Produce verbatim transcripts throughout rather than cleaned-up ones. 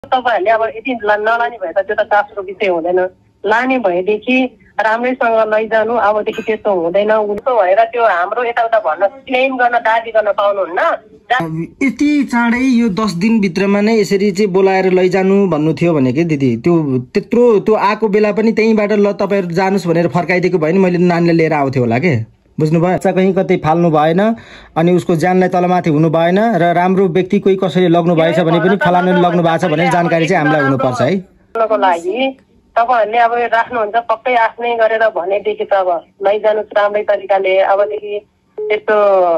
तपाईहरुले अब यदि नलाने भए त त्यो त चासोको विषय हुँदैन। लाने भएदेखि राम्रैसँग लैजानु, अबदेखि त्यस्तो हुँदैन। उल्टो भएर त्यो हाम्रो यताउता भन्न क्लेम गर्न दाबी गर्न पाउनुहुन्न। यति चाँडै यो दस दिन भित्रमा नै यसरी चाहिँ बोलाएर लैजानु भन्नु थियो भने के दिदी, त्यो त्यत्रो त्यो आएको बेला पनि त्यहीँबाट ल तपाईहरु जानुस् भनेर फर्काइदिएको भए नि मैले नानीले लिएर आउँथ्यो होला के, बुझ्नुभयो? बच्चा कहीँ कतै फाल्नु भएन अनि उसको ज्यानलाई तलमाथि हुनु भएन र राम्रो व्यक्ति कोही कसैले लग्नु भएछ भने पनि फलानुले लग्नु भएको छ भने जानकारी चाहिँ हामीलाई हुनुपर्छ है। को लागि तपाईहरुले अब राख्नुहुन्छ पक्कै आफ्नै गरेर भनेदेखि त अब लैजानु राम्रै तरिकाले। अबदेखि त्यस्तो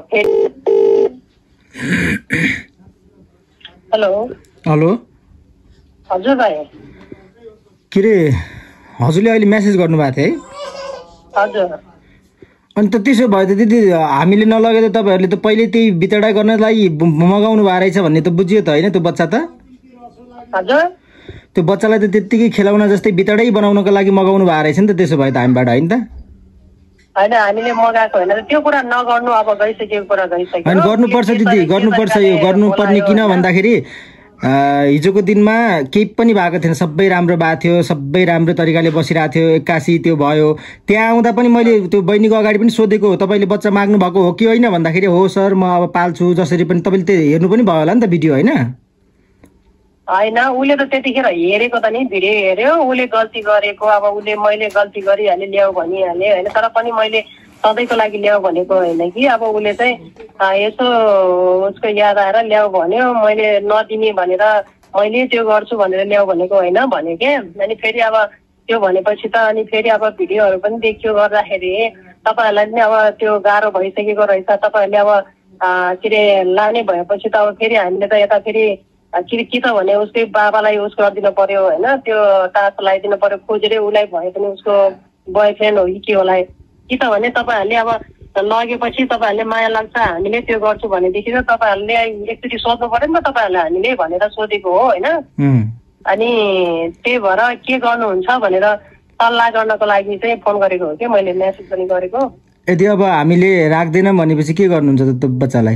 हेलो हेलो हजुर भाइ, के रे हजुरले अहिले मेसेज गर्नुभएको थियो है? हजुर। अनि त त्यसो भयो त दिदी, हामीले नलगे त तपाईहरुले त पहिले त्यही बितडा गर्नलाई मगाउनु भएको रहेछ भन्ने त बुझियो त हैन? त्यो बच्चा त हजुर त्यो बच्चालाई त त्यतिकै खेलाउन जस्तै बितडै बनाउनको लागि मगाउनु भएको रहेछ नि त, त्यसो भए त हामीबाट हैन त? हैन हामीले मगाएको हैन, त्यो कुरा नगर्नु। अब गइसकेको कुरा गइसक्यो। हैन गर्नुपर्छ दिदी, गर्नुपर्छ। यो गर्नुपर्ने किन भन्दाखेरि हिजोको दिनमा केही पनि भएको थिएन, सबै राम्रो भएको थियो, सबै राम्रो तरिकाले बसिरहेको थियो। एक्कासी त्यो भयो, त्यहाँ आउँदा पनि मैले त्यो बहिनीको अगाडि पनि सोधेको तपाईले बच्चा माग्नु भएको हो कि होइन भन्दाखेरि हो सर म अब पाल्छु जसरी पनि। तपाईले त्यो हेर्नु पनि भयो होला नि त भिडियो हैन? हैन उले त त्यतिखेर हेरेको त नि, भिडियो हेर्यो। उले गल्ती गरेको, अब उले मैले गल्ती गरिहाले ल्याऊ भनिहाले हैन, तर पनि मैले सधैँको लागि ल्याऊ भनेको होइन कि। अब उले चाहिँ यसो उसको याद आएर ल्याऊ भन्यो, मैले नदिने भनेर मैले त्यो गर्छु भनेर ल्याऊ भनेको होइन भने के। अनि फेरि अब त्यो भनेपछि त अनि फेरि अब भिडियोहरू पनि देखियो गर्दाखेरि तपाईहरुलाई पनि अब त्यो गाह्रो भइसकेको रहेछ। तपाईहरुले अब के अरे लाने भएपछि त अब फेरि हामीले त यता फेरि के के त भने उसकै बाबालाई उस गरिदिनु पर्यो होइन, त्यो टाँस लगाइदिनु पर्यो खोजेर। उसलाई भए पनि उसको बोयफ्रेन्ड हो कि के होला कि त भने तपाईहरुले अब लगेपछि तपाईहरुले माया लाग्छ हामीले त्यो गर्छु भनेदेखि त तपाईहरुले एकचोटि सोध्नु पर्यो नि त तपाईहरुले हामीले भनेर सोधेको हो होइन। अनि त्यही भएर के गर्नुहुन्छ भनेर सल्लाह गर्नको लागि चाहिँ फोन गरेको हो कि मैले, मेसेज पनि गरेको। यदि अब हामीले राख्दैनौँ भनेपछि के गर्नुहुन्छ त बच्चालाई?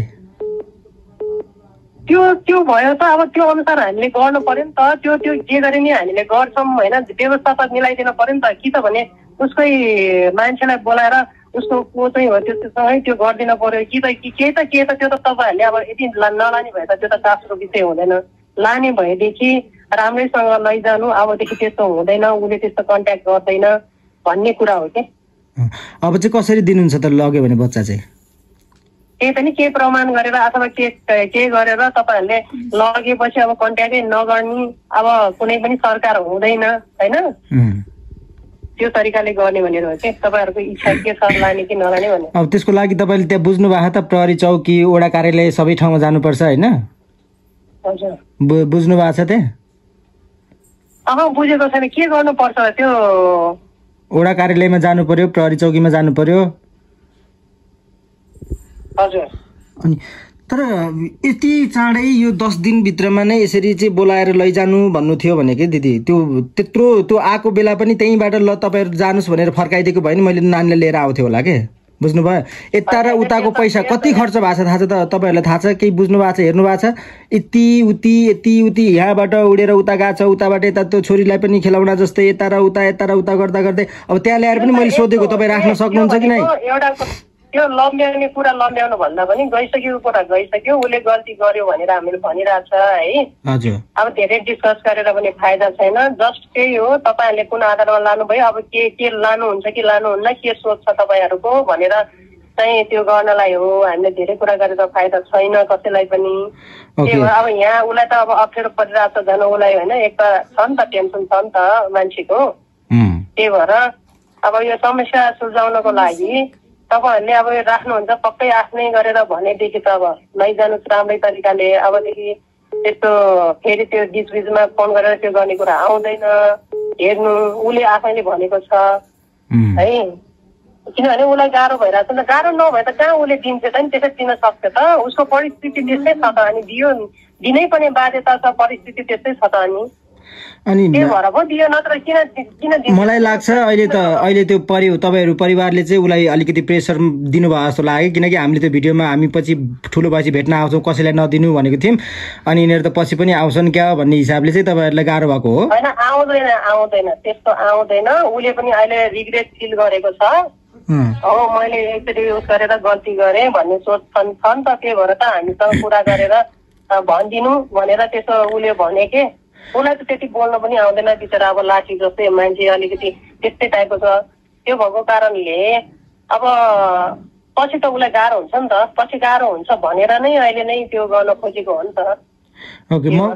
त्यो त्यो भयो त अब त्यो अनुसार हामीले गर्नु पर्यो नि त। त्यो त्यो जे गरे नि हामीले गर्छौँ होइन, व्यवस्था त मिलाइदिनु पर्यो नि त। कि त भने उसकै मान्छेलाई बोलाएर उसको को चाहिँ हो त्योसँगै त्यो गरिदिनु पर्यो कि त केही त के त त्यो त तपाईहरुले अब यदि नलाने भए त त्यो त चासोको विषय हुँदैन। लाने भएदेखि राम्रैसँग लैजानु, अबदेखि त्यस्तो हुँदैन, उसले त्यस्तो कन्ट्याक्ट गर्दैन भन्ने कुरा हो कि। अब चाहिँ कसरी दिनुहुन्छ त लग्यो भने बच्चा चाहिँ? केही पनि केही प्रमाण गरेर अथवा के के गरेर तपाईहरुले लगेपछि अब कन्ट्याक्टै नगर्ने, अब कुनै पनि सरकार हुँदैन हैन, त्यो तरिकाले गर्ने भनेर हो कि। तपाईहरुको इच्छा के छ लाने कि नलाने भन्ने। अब त्यसको लागि तपाईले त्यहाँ बुझ्नु भएको त प्रहरी चौकी वडा कार्यालय सबै ठाउँमा जानुपर्छ हैन? हजुर बुझ्नु भएको छ त्यहाँ? अब बुझेको छैन के गर्नुपर्छ त्यो? वडा कार्यालयमा जानु पर्यो, प्रहरी चौकीमा जानु पर्यो। हजुर। अनि तर यति चाँडै यो दस दिन भित्रमा नै यसरी चाहिँ बोलाएर लैजानु भन्नु थियो भने के दिदी, त्यो त्यत्रो त्यो आएको बेला पनि त्यहीँबाट ल तपाईहरु जानुस् भनेर फर्काइदिएको भए नि मैले नानीले लिएर आउँथ्यो होला के, बुझ्नुभयो? यता र उताको पैसा कति खर्च भएको छ थाहा छ त तपाईहरुलाई? थाहा छ केही बुझ्नु भएको छ, हेर्नु भएको छ? यति उति यति उति यहाँबाट उडेर उता गएको छ, उताबाट यता त्यो छोरीलाई पनि खेलाउन जस्तै यता र उता यता र उता गर्दा गर्दै अब त्यहाँ ल्याएर पनि मैले सोधेको तपाईँ राख्न सक्नुहुन्छ कि नै? त्यो लम्ब्याउने कुरा लम्ब्याउनु भन्दा पनि गइसकेको कुरा गइसक्यो। उसले गल्ती गर्यो भनेर हामीले भनिरहेछ है। हजुर। अब धेरै डिस्कस गरेर पनि फाइदा छैन। जस्ट त्यही हो, तपाईहरुले कुन आधारमा लानुभयो, अब के के लानुहुन्छ कि लानुहुन्न, के सोच छ तपाईहरुको भनेर चाहिँ त्यो गर्नलाई हो। हामीले धेरै कुरा गरेर फाइदा छैन कसैलाई पनि। त्यही हो, अब यहाँ उसलाई त अब अप्ठ्यारो परिरहेछ झन् उसलाई होइन। एक त छ नि त टेन्सन छ नि त मान्छेको। त्यही भएर अब यो समस्या सुल्झाउनको लागि तपाईहरुले अब राख्नुहुन्छ पक्कै आफ्नै गरेर भनेदेखि त अब लैजानुस् राम्रै तरिकाले। अबदेखि त्यस्तो फेरि त्यो बिचबिचमा फोन गरेर त्यो गर्ने कुरा आउँदैन। हेर्नु उसले आफैले भनेको छ है, किनभने उसलाई गाह्रो भइरहेछ नि त। गाह्रो नभए त कहाँ उसले दिन्छ त नि, त्यसै दिन सक्छ त। उसको परिस्थिति त्यस्तै छ त, अनि दियो दिनै पनि बाध्यता छ, परिस्थिति त्यस्तै छ त। अनि अनि त्यो भएर पो दियो, नत्र किन किन दिन्छ? मलाई लाग्छ अहिले त अहिले त्यो परि तपाईँहरू परिवारले चाहिँ उसलाई अलिकति प्रेसर दिनुभयो जस्तो लाग्यो, किनकि हामीले त्यो भिडियोमा हामी पछि ठुलो भएपछि भेट्न आउँछौँ, कसैलाई नदिनु भनेको थियौँ, अनि यिनीहरू त पछि पनि आउँछन् क्या भन्ने हिसाबले चाहिँ तपाईँहरूलाई गाह्रो भएको हो। होइन आउँदैन आउँदैन त्यस्तो आउँदैन। उसले पनि अहिले रिग्रेट फिल गरेको छ, हो मैले एकचोटि उस गरेर गल्ती गरेँ भन्ने सोच छन् छन् त, त्यही भएर त हामीसँग कुरा गरेर भनिदिनु भनेर त्यसो उसले भने के। उसलाई त त्यति बोल्न पनि आउँदैन बिचरा, अब लाठी जस्तै मान्छे अलिकति त्यस्तै टाइपको छ। त्यो भएको कारणले अब पछि त उसलाई गाह्रो हुन्छ नि त, पछि गाह्रो हुन्छ भनेर नै अहिले नै त्यो गर्न खोजेको हो नि त। ओके, म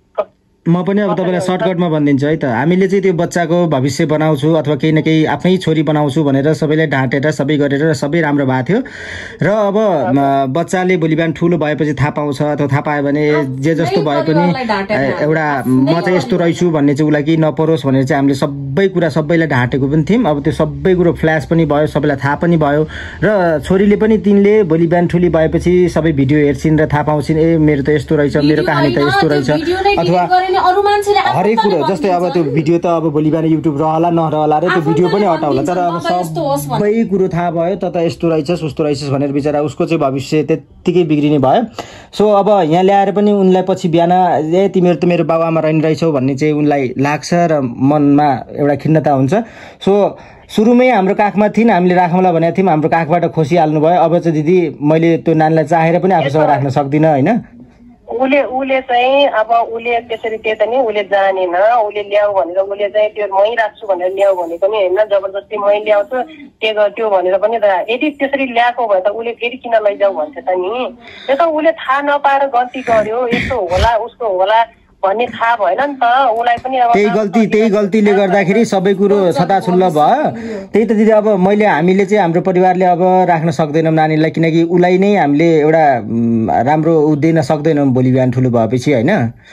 म पनि अब तपाईँलाई सर्टकटमा भनिदिन्छु है त। हामीले चाहिँ त्यो बच्चाको भविष्य बनाउँछु अथवा केही न केही आफ्नै छोरी बनाउँछु भनेर सबैलाई ढाँटेर सबै गरेर सबै राम्रो भएको थियो, र अब बच्चाले भोलि बिहान ठुलो भएपछि थाहा पाउँछ अथवा थाहा पायो भने जे जस्तो भए पनि एउटा म चाहिँ यस्तो रहेछु भन्ने चाहिँ उसलाई केही नपरोस् भनेर चाहिँ हामीले सबै कुरा सबैलाई ढाँटेको पनि थियौँ। अब त्यो सबै कुरो फ्ल्यास पनि भयो, सबैलाई थाहा पनि भयो, र छोरीले पनि तिनले भोलि बिहान ठुली भएपछि सबै भिडियो हेर्छिन् र थाहा पाउँछिन्, ए मेरो त यस्तो रहेछ, मेरो कहानी त यस्तो रहेछ, अथवा हरेक कुरो। जस्तै अब त्यो भिडियो त अब भोलि बिहान युट्युब रहला नरहला र त्यो भिडियो पनि हटाउला, तर अब सबै कुरो थाहा भयो त त यस्तो रहेछस् उस्तो रहेछस् भनेर बिचरा उसको चाहिँ भविष्य त्यत्तिकै बिग्रिने भयो। सो अब यहाँ ल्याएर पनि उनलाई पछि बिहान ए तिमीहरू त मेरो बाबुआमा रहने रहेछौ भन्ने चाहिँ उनलाई लाग्छ र मनमा एउटा खिन्नता हुन्छ। सो सुरुमै हाम्रो काखमा थिइन्, हामीले राखौँला भनेको थियौँ, हाम्रो काखबाट खोसिहाल्नु भयो। अब चाहिँ दिदी मैले त्यो नानीलाई चाहेर पनि आफूसँग राख्न सक्दिनँ होइन। उसले उसले चाहिँ अब उसले त्यसरी त्यो त नि उसले जानेन, उसले ल्याऊ भनेर उसले चाहिँ त्यो मै राख्छु भनेर ल्याऊ भनेको नि होइन, जबरजस्ती मै ल्याउँछु त्यो त्यो भनेर पनि त। यदि त्यसरी ल्याएको भए त उसले फेरि किन लैजाऊ भन्छ त नि। त्यो त उसले थाहा नपाएर गल्ती गर्यो, यस्तो होला उसको होला भन्ने थाहा भएन नि त उसलाई पनि। अब त्यही गल्ती त्यही गल्तीले गर्दाखेरि सबै कुरो छताछुल्ल भयो। त्यही त दिदी अब मैले हामीले चाहिँ हाम्रो परिवारले अब राख्न सक्दैनौँ नानीलाई, किनकि उसलाई नै हामीले एउटा राम्रो उ दिन सक्दैनौँ भोलि बिहान ठुलो भएपछि होइन।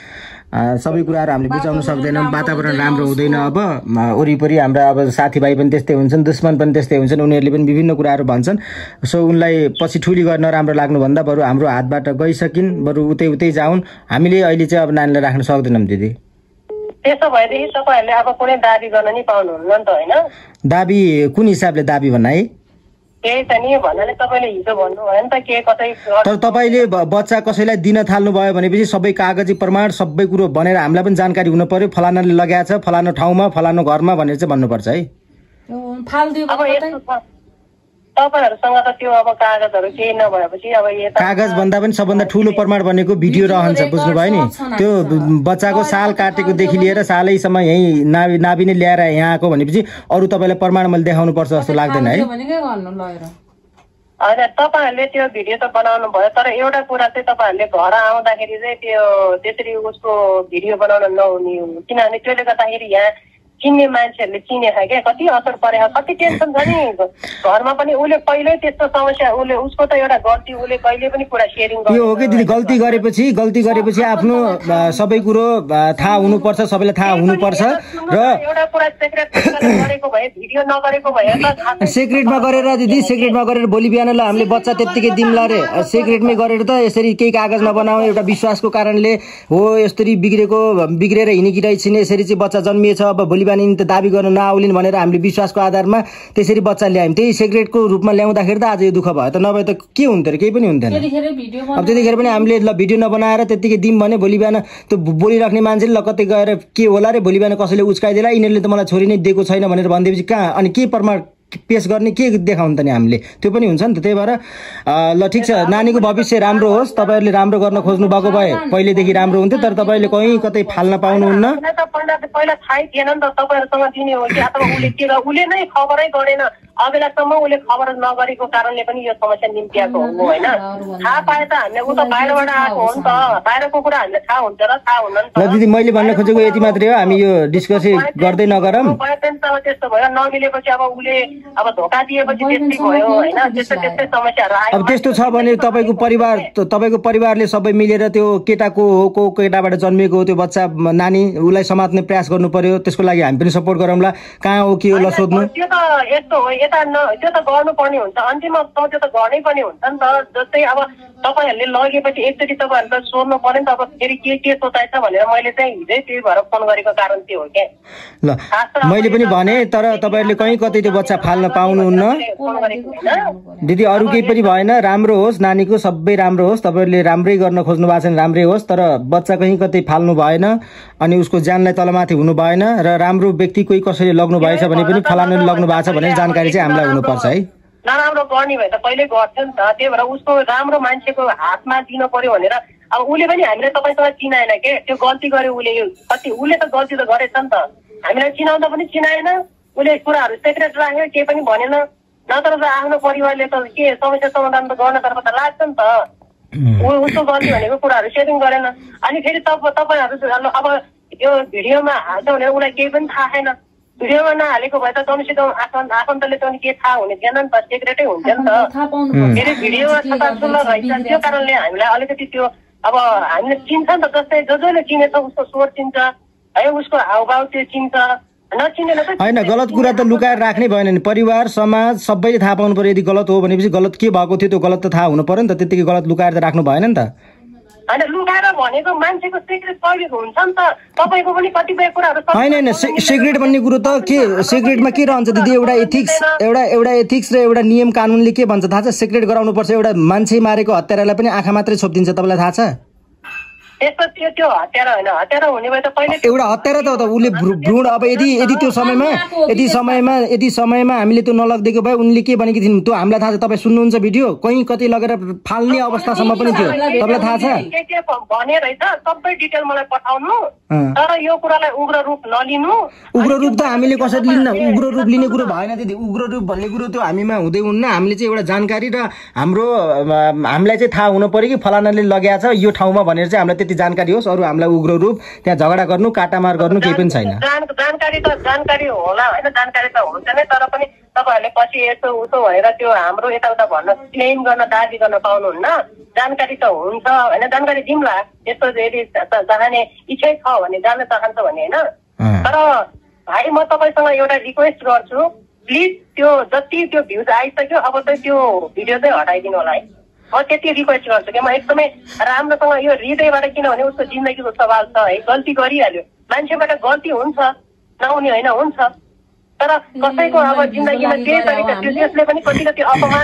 सबै कुराहरू हामीले बुझाउन सक्दैनौँ, वातावरण राम्रो हुँदैन। अब वरिपरि हाम्रा अब साथीभाइ पनि त्यस्तै हुन्छन्, दुश्मन पनि त्यस्तै हुन्छन्, उनीहरूले पनि विभिन्न कुराहरू भन्छन्। सो उनलाई पछि ठुली गर्न राम्रो लाग्नुभन्दा बरु हाम्रो हातबाट गइसकिन्, बरु उतै उतै जाउन्। हामीले अहिले चाहिँ अब नानीलाई राख्न सक्दैनौँ दिदी। त्यसो भएदेखि तपाईँहरूले अब कुनै दाबी गर्न नि पाउनुहुन्न नि त होइन। दाबी कुन हिसाबले दाबी भन्ना है? त्यही त नि भन्नाले तपाईँले हिजो भन्नुभयो नि त के कतै। तर तपाईँले बच्चा कसैलाई दिन थाल्नु भयो भनेपछि सबै कागजी प्रमाण सबै कुरो भनेर हामीलाई पनि जानकारी हुनु पर्यो, फलानाले लगाएको छ फलानो ठाउँमा फलानो घरमा भनेर चाहिँ भन्नुपर्छ है। तपाईँहरूसँग त त्यो अब कागजहरू केही नभएपछि अब कागज भन्दा पनि सबभन्दा ठुलो प्रमाण भनेको भिडियो रहन्छ, बुझ्नुभयो नि। त्यो बच्चाको साल काटेकोदेखि लिएर सालैसम्म यहीँ नाभि नाभि नै ल्याएर यहाँ आएको भनेपछि अरू तपाईँलाई प्रमाण मैले देखाउनु पर्छ जस्तो लाग्दैन है। होइन तपाईँहरूले त्यो भिडियो त बनाउनु भयो, तर एउटा कुरा चाहिँ तपाईँहरूले घर आउँदाखेरि चाहिँ त्यो त्यसरी उसको भिडियो बनाउन नहुने हो, किनभने त्यसले गर्दाखेरि यहाँ चिन्ने मान्छेहरूले चिनेछ क्या, कति असर परेको, कति टेन्सन छ नि घरमा पनि। उसले पहिल्यै त्यस्तो समस्या उसले उसको त एउटा गल्ती उसले कहिले पनि कुरा सेयरिङ यो हो कि दिदी, गल्ती गरेपछि गल्ती गरेपछि आफ्नो सबै कुरो थाहा हुनुपर्छ, सबैलाई थाहा हुनुपर्छ। र एउटा कुरा सेक्रेट गरेको भए भिडियो नगरेको भए सेक्रेटमा गरेर दिदी सेक्रेटमा गरेर भोलि बिहान ल हामीले बच्चा त्यत्तिकै दिउँला रे, सेक्रेटमै गरेर त यसरी केही कागज नबनाऊ, एउटा विश्वासको कारणले हो यसरी बिग्रेको बिग्रेर हिँडेकी रहेछन्, यसरी चाहिँ बच्चा जन्मिएछ, अब भोलि बिहान त दाबी गर्न नआउलिन् भनेर हामीले विश्वासको आधारमा त्यसरी बच्चा ल्यायौँ। त्यही सेक्रेटको रूपमा ल्याउँदाखेरि त आज यो दुःख भयो, त नभए त के हुन्थ्यो र केही पनि हुन्थेन। अब त्यतिखेर पनि हामीले ल भिडियो नबनाएर त्यत्तिकै दिउँ भने भोलि बिहान त्यो बोलिराख्ने मान्छेले ल कतै गएर के होला रे, भोलि बिहान कसैले उच्काइदिएला यिनीहरूले त मलाई छोरी नै दिएको छैन भनेर भनिदिएपछि कहाँ अनि के प्रमाण पेश गर्ने, के देखाउनु त नि हामीले, त्यो पनि हुन्छ नि त। त्यही भएर ल ठिक छ, नानीको भविष्य राम्रो होस्, तपाईँहरूले राम्रो गर्न खोज्नु भएको भए पहिलेदेखि राम्रो हुन्थ्यो, तर तपाईँले कहीँ कतै फाल्न पाउनुहुन्न। पहिला थाहै थिएन नि त तपाईँहरूसँग दिने हो कि अथवा उसले के उसले नै खबरै गरेन, अबेलासम्म उसले खबर नगरेको कारणले पनि यो समस्या निम्त्याएको हो होइन। थाहा पाए त हामीले ऊ त बाहिरबाट आएको हो नि त, बाहिरको कुरा हामीलाई थाहा हुन्छ र थाहा हुन्न नि त। दिदी मैले भन्न खोजेको यति मात्रै हो, हामी यो डिस्कस गर्दै नगरौँ। त्यस्तो भयो नमिलेपछि अब उसले अब धोका दिएपछि त्यस्तै भयो होइन, त्यस्तो त्यस्तै समस्याहरू आयो। अब त्यस्तो छ भने तपाईँको परिवार तपाईँको परिवारले सबै मिलेर त्यो केटाको हो को केटाबाट जन्मिएको हो त्यो बच्चा नानी उसलाई समात्ने प्रयास गर्नु पर्यो, त्यसको लागि हामी पनि सपोर्ट गरौँला। कहाँ हो के हो ल सोध्नु। त्यो त यस्तो हो त न त्यो त गर्नुपर्ने हुन्छ अन्तिममा त्यो त गर्नै पर्ने हुन्छ नि त जस्तै अब तपाईँहरूले लगेपछि एकचोटि तपाईँहरूले त सोध्नु पर्यो नि त अब फेरि के के सोचाइ छ भनेर मैले चाहिँ हिजै त्यही भएर फोन गरेको कारण त्यो हो क्या ल मैले पनि भने तर तपाईँहरूले कहीँ कतै त्यो बच्चा फाल्न पाउनुहुन्न दिदी अरू केही पनि भएन राम्रो होस् नानीको सबै राम्रो होस् तपाईँहरूले राम्रै गर्न खोज्नु भएको छ राम्रै होस् तर बच्चा कहीँ कतै फाल्नु भएन अनि उसको ज्यानलाई तलमाथि हुनु भएन र राम्रो व्यक्ति कोही कसैले लग्नु भएछ भने पनि फलानुले लग्नु भएको छ भनेर जानकारी चाहिँ हामीलाई हुनुपर्छ है नराम्रो गर्ने भए त पहिल्यै गर्थ्यो नि त त्यही भएर उसको राम्रो मान्छेको हातमा दिनु पर्यो भनेर अब उसले पनि हामीले तपाईँसँग चिनाएन के त्यो गल्ती गर्यो उसले कति उसले त गल्ती त गरेछ नि त हामीलाई चिनाउँदा पनि चिनाएन उसले कुराहरू सेक्रेट राख्यो केही पनि भनेन नत्र त आफ्नो परिवारले त के समस्या समाधान त गर्नतर्फ त लाग्छ नि त उसको गल्ती भनेको कुराहरू सेटिङ गरेन अनि फेरि तपाईँहरू अब यो भिडियोमा हाल्छ भनेर उसलाई केही पनि थाहा छैन भिडियोमा नहालेको भए त कमसे कम आफन्त आफन्तले त के थाहा हुने थिएन नि त सेक्रेटै हुन्थ्यो नि त फेरि भिडियोमा छताछुल्ल रहेछ त्यो कारणले हामीलाई अलिकति त्यो अब हामीले चिन्छ नि त जस्तै जो जसले चिनेछ उसको स्वर चिन्छ है उसको हावभाव त्यो चिन्छ नचिनेन त होइन गलत कुरा त लुकाएर राख्नै भएन नि परिवार समाज सबैले थाहा पाउनु पर्यो यदि गलत हो भनेपछि गलत के भएको थियो त्यो गलत त थाहा हुनु पर्यो नि त त्यतिकै गलत लुकाएर त राख्नु भएन नि त होइन लुकाएर भनेको मान्छेको सिक्रेट कहिलेको हुन्छ नि त तपाईँको पनि कतिपय कुराहरू होइन होइन सिक्रेट भन्ने कुरो त के सिक्रेटमा के रहन्छ दिदी एउटा एथिक्स एउटा एउटा एथिक्स र एउटा नियम कानुनले के भन्छ थाहा छ सिक्रेट गराउनु पर्छ एउटा मान्छे मारेको हत्यारालाई पनि आँखा मात्रै छोपिदिन्छ तपाईँलाई थाहा छ त्यस्तो त्यो त्यो हत्यारा होइन हत्यारा हुने भए त पहिले एउटा हत्यारा त उसले भ्रूण अब यदि यदि त्यो समयमा यदि समयमा यदि समयमा हामीले त्यो नलगिदिएको भए उनले के भनेकी थिइन् त्यो हामीलाई थाहा छ तपाईँ सुन्नुहुन्छ भिडियो कहीँ कतै लगेर फाल्ने अवस्थासम्म पनि थियो तपाईँलाई थाहा छ भने रहेछ सबै डिटेल मलाई पठाउनु तर यो कुरालाई उग्र रूप नलिनु उग्र रूप त हामीले कसरी लिन्न उग्र रूप लिने कुरो भएन दिदी उग्र रूप भन्ने कुरो त्यो हामीमा हुँदै हुन्न हामीले चाहिँ एउटा जानकारी र हाम्रो हामीलाई चाहिँ थाहा हुनु पर्यो कि फलानाले लगेको छ यो ठाउँमा भनेर चाहिँ हामीलाई त्यति जानकारी होस् अरू हामीलाई उग्र रूप त्यहाँ झगडा गर्नु काटामार गर्नु केही पनि छैन जानकारी त जानकारी होला होइन जानकारी त हुन्छ नै तर पनि तपाईँहरूले पछि यसो उसो भनेर त्यो हाम्रो यताउता भन्न क्लेम गर्न दाबी गर्न पाउनुहुन्न जानकारी त हुन्छ होइन जानकारी दिउँला यस्तो यदि चाहने इच्छै छ भने जान चाहन्छ भने होइन तर भाइ म तपाईँसँग एउटा रिक्वेस्ट गर्छु प्लिज त्यो जति त्यो भ्युज आइसक्यो अब त त्यो भिडियो चाहिँ हटाइदिनु होला है म त्यति रिक्वेस्ट गर्छु क्या म एकदमै राम्रोसँग यो हृदयबाट किनभने उसको जिन्दगीको सवाल छ है गल्ती गरिहाल्यो मान्छेबाट गल्ती हुन्छ नहुने होइन हुन्छ तर कसैको अब जिन्दगीमा त्यही तरिका त्यो त्यसले पनि कति कति अपमान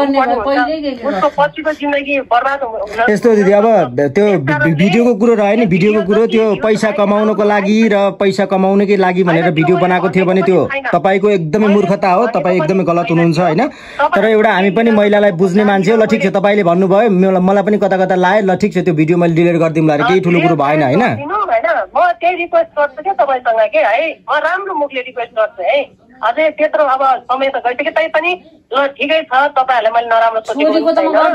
भएको उसको पछिको जिन्दगी बर्बाद हुन यस्तो दिदी अब त्यो भिडियोको कुरो रह्यो नि भिडियोको कुरो त्यो पैसा कमाउनको लागि र पैसा कमाउनकै लागि भनेर भिडियो बनाएको थियो भने त्यो तपाईँको एकदमै मूर्खता हो तपाईँ एकदमै गलत हुनुहुन्छ होइन तर एउटा हामी पनि महिलालाई बुझ्ने मान्छे हो ल ठिक छ तपाईँले भन्नुभयो मलाई पनि कता कता लाग्यो ल ठिक छ त्यो भिडियो मैले डिलिट गरिदिउँला केही ठुलो कुरो भएन होइन म त्यही रिक्वेस्ट गर्छु क्या तपाईँसँग के है म राम्रो मुखले रिक्वेस्ट गर्छु है अझै त्यत्रो अब समय त गइसक्यो तै पनि ल ठिकै छ तपाईँहरूलाई मैले नराम्रो सोचेको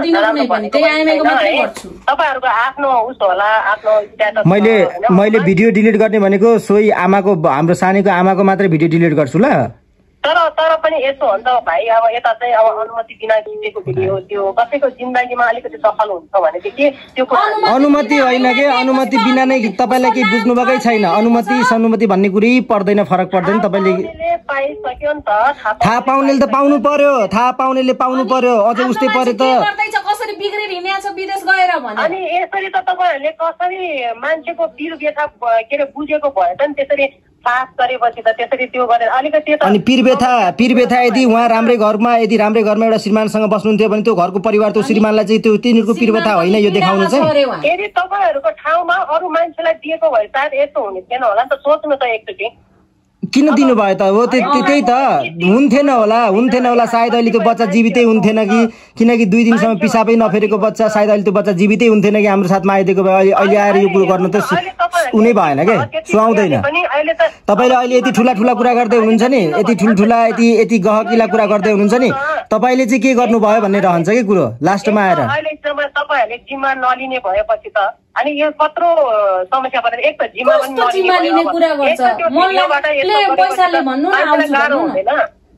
तपाईँहरूको आफ्नो उस होला आफ्नो स्ट्याटस मैले मैले भिडियो डिलिट गर्ने भनेको सोही आमाको हाम्रो सानीको आमाको मात्रै भिडियो डिलिट गर्छु ल तर तर पनि यसो हुन्छ भाइ अब यता चाहिँ अब अनुमति बिना खिचेको भिडियो त्यो कसैको जिन्दगीमा अलिकति सफल हुन्छ भनेदेखि त्यो अनुमति होइन के अनुमति बिना नै तपाईँलाई केही बुझ्नु भएकै छैन अनुमति सनुमति भन्ने कुरै पर्दैन फरक पर्दैन तपाईँले पाइसक्यो नि त थाहा पाउनेले त पाउनु पर्यो थाहा पाउनेले पाउनु पर्यो अझ उस्तै परे त कसरी बिग्रेर हिँडेछ विदेश गएर भने अनि यसरी त तपाईँहरूले कसरी मान्छेको पीर व्यथा के अरे बुझेको भए त नि त्यसरी पास गरेपछि त त्यसरी त्यो गरेर अलिकति अनि पीर व्यथा पीर व्यथा यदि उहाँ राम्रै घरमा यदि राम्रै घरमा एउटा श्रीमानसँग बस्नुहुन्थ्यो भने त्यो घरको परिवार त्यो श्रीमानलाई चाहिँ त्यो तिनीहरूको पीर व्यथा होइन यो देखाउनु चाहिँ यदि तपाईँहरूको ठाउँमा अरू मान्छेलाई दिएको भए सायद यस्तो हुने थिएन होला नि त सोच्नु त एकचोटि किन दिनुभयो त हो त्यही त हुन्थेन होला हुन्थेन होला सायद अहिले त्यो बच्चा जीवितै हुन्थेन कि किनकि दुई दिनसम्म पिसाबै नफेरेको बच्चा सायद अहिले त्यो बच्चा जीवितै हुन्थेन कि हाम्रो साथमा आइदिएको भए अहिले आएर यो कुरो गर्नु त उनी भएन के सुहाउँदैन तपाईँले अहिले यति ठुला ठुला कुरा गर्दै हुनुहुन्छ नि यति ठुल्ठुला यति यति गहकिला कुरा गर्दै हुनुहुन्छ नि तपाईँले चाहिँ के गर्नुभयो भन्ने रहन्छ कि कुरो लास्टमा आएर तपाईँहरूले जिम्मा नलिने भएपछि त अनि यो कत्रो समस्या पर्छ एक त जिम्मा पनि नलिने कुरा गर्छ पैसाले भन्नु न आउँछु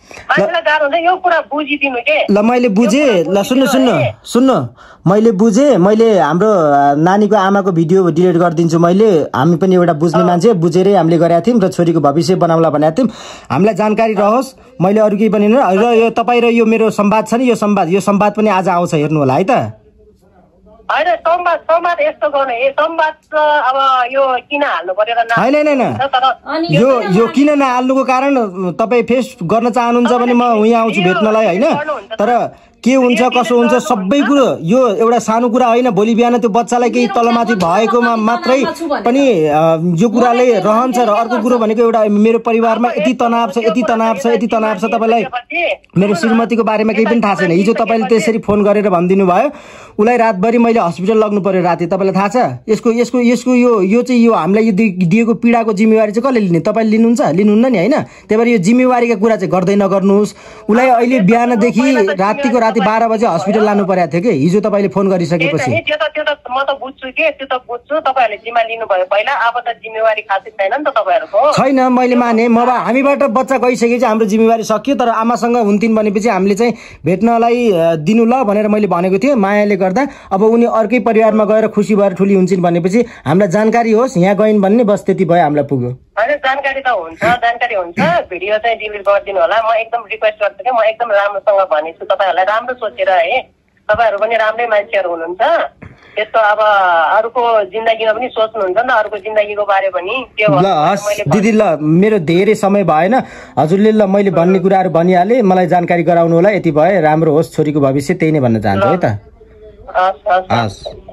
मान्छेलाई गाह्रो हुन्छ यो कुरा बुझिदिनु के ल मैले बुझेँ ल सुन्नु सुन्नु सुन्नु मैले बुझेँ मैले हाम्रो नानीको आमाको भिडियो डिलिट गरिदिन्छु मैले हामी पनि एउटा बुझ्ने मान्छे बुझेरै हामीले गरेका थियौँ र छोरीको भविष्य बनाउला भनेका थियौँ हामीलाई जानकारी रहोस् मैले अरू केही पनि र यो तपाईँ र यो मेरो संवाद छ नि यो संवाद यो संवाद पनि आज आउँछ हेर्नु होला है त होइन संवाद संवाद यस्तो गर्नु ए संवाद अब यो किन हाल्नु पर्यो र होइन यो यो किन नहाल्नुको कारण तपाईँ फेस गर्न चाहनुहुन्छ भने म उहाँ आउँछु भेट्नलाई होइन तर के हुन्छ कसो हुन्छ सबै कुरो यो एउटा सानो कुरा होइन भोलि बिहान त्यो बच्चालाई केही तलमाथि भएकोमा मात्रै पनि यो कुराले रहन्छ र अर्को कुरो भनेको एउटा मेरो परिवारमा यति तनाव छ यति तनाव छ यति तनाव छ तपाईँलाई मेरो श्रीमतीको बारेमा केही पनि थाहा छैन हिजो तपाईँले त्यसरी फोन गरेर भनिदिनु भयो उसलाई रातभरि मैले हस्पिटल लग्नु पर्यो राति तपाईँलाई थाहा छ यसको यसको यसको यो यो चाहिँ यो हामीलाई यो दिएको पीडाको जिम्मेवारी चाहिँ कसले लिने तपाईँले लिनुहुन्छ लिनुहुन्न नि होइन त्यही भएर यो जिम्मेवारीका कुरा चाहिँ गर्दै नगर्नुहोस् उसलाई अहिले बिहानदेखि रातिको राति बाह्र बजे हस्पिटल लानु परेको थियो कि हिजो तपाईँले फोन गरिसकेपछि त्यो त त्यो त म त बुझ्छु के त्यो त बुझ्छु तपाईँहरूले जिम्मा लिनुभयो पहिला अब त जिम्मेवारी खासै छैन नि त तपाईँहरूको छैन मैले माने म हामीबाट बच्चा गइसकेपछि हाम्रो जिम्मेवारी सकियो तर आमासँग हुन्थिन् भनेपछि हामीले चाहिँ भेट्नलाई दिनु ल भनेर मैले भनेको थिएँ मायाले गर्दा अब उनी अर्कै परिवारमा गएर खुसी भएर ठुली हुन्छन् भनेपछि हामीलाई जानकारी होस् यहाँ गइन् भन्ने बस त्यति भयो हामीलाई पुग्यो होइन जानकारी त हुन्छ जानकारी हुन्छ भिडियो चाहिँ डिलिट गरिदिनु होला म एकदम रिक्वेस्ट गर्छु कि म एकदम राम्रोसँग भनेछु तपाईँहरूलाई राम्रो सोचेर है तपाईँहरू पनि राम्रै मान्छेहरू हुनुहुन्छ त्यस्तो अब अरूको जिन्दगीमा पनि सोच्नुहुन्छ नि अरूको जिन्दगीको बारे पनि त्यो ल हस् दिदी ल मेरो धेरै समय भएन हजुरले ल मैले भन्ने कुराहरू भनिहालेँ मलाई जानकारी गराउनु होला यति भयो राम्रो होस् छोरीको भविष्य त्यही नै भन्न चाहन्छु है त हस् हस्